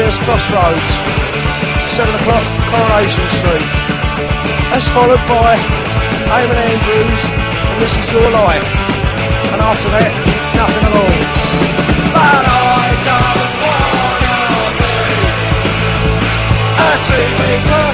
Pierce Crossroads, 7 o'clock Coronation Street. That's followed by Eamon Andrews and This Is Your Life. And after that, nothing at all. But I don't wanna be a TV